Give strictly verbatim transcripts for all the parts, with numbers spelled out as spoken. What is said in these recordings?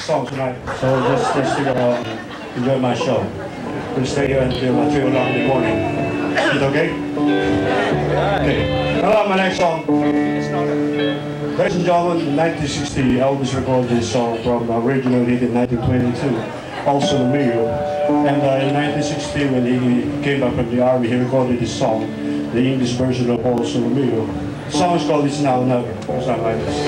song tonight, so just, just stick around and enjoy my show. We'll stay here until uh, three o'clock in the morning. Is it okay? Okay. Now my next song. Ladies and gentlemen, in nineteen sixty, Elvis recorded this song from the original hit in nineteen twenty-two, Also the Mio. And uh, in nineteen sixty, when he came back from the army, he recorded this song, the English version of Also the Mio. The song is called It's Now or Never. It's not like this.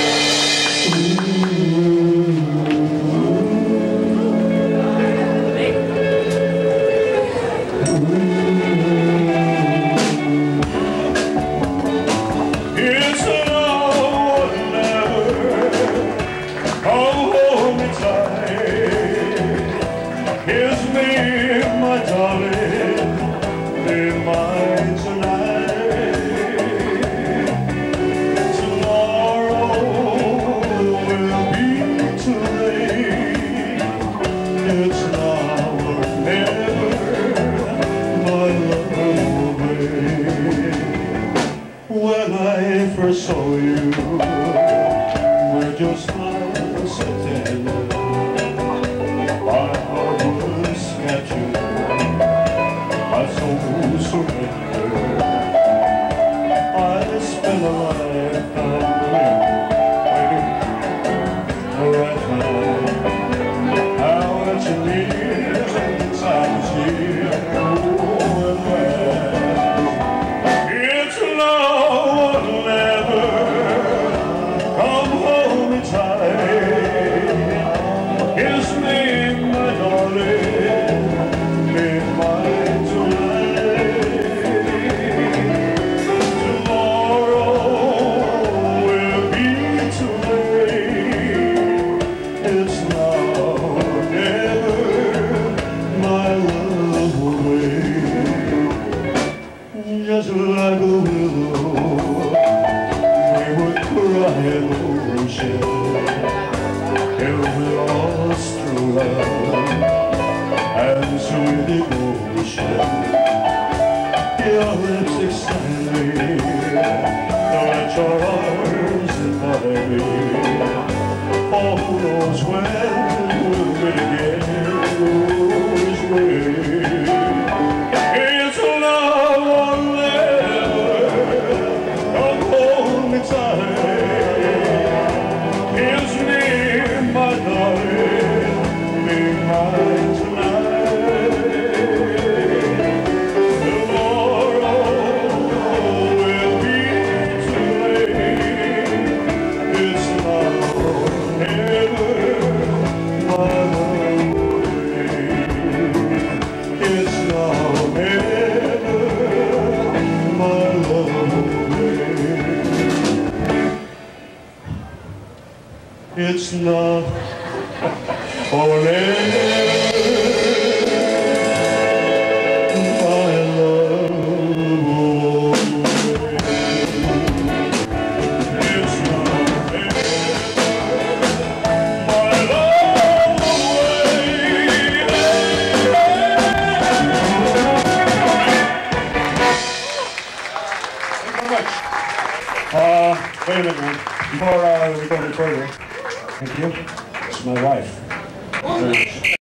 When I first saw you, with your smile so tender, my heart was captured, my soul surrendered. I spent a lifetime waiting, waiting for right time. How much you need inside the sea, oh, and when it's love. Come hold me tight, kiss me, my darling, be mine tonight. Tomorrow will be too late. It's now or never, my love will wait. Just like a willow, cry in the ocean, till we lost true love and sweet devotion. Your lips excite me, let your arms invite me. Oh, who knows when we'll meet again? This way. It's love or never. Come hold me tight. It's not or never, my love will wait. It's not never, my love will wait. Thank you very much. Uh, wait a minute, man. Before uh, we go any further. Thank you. This is my wife.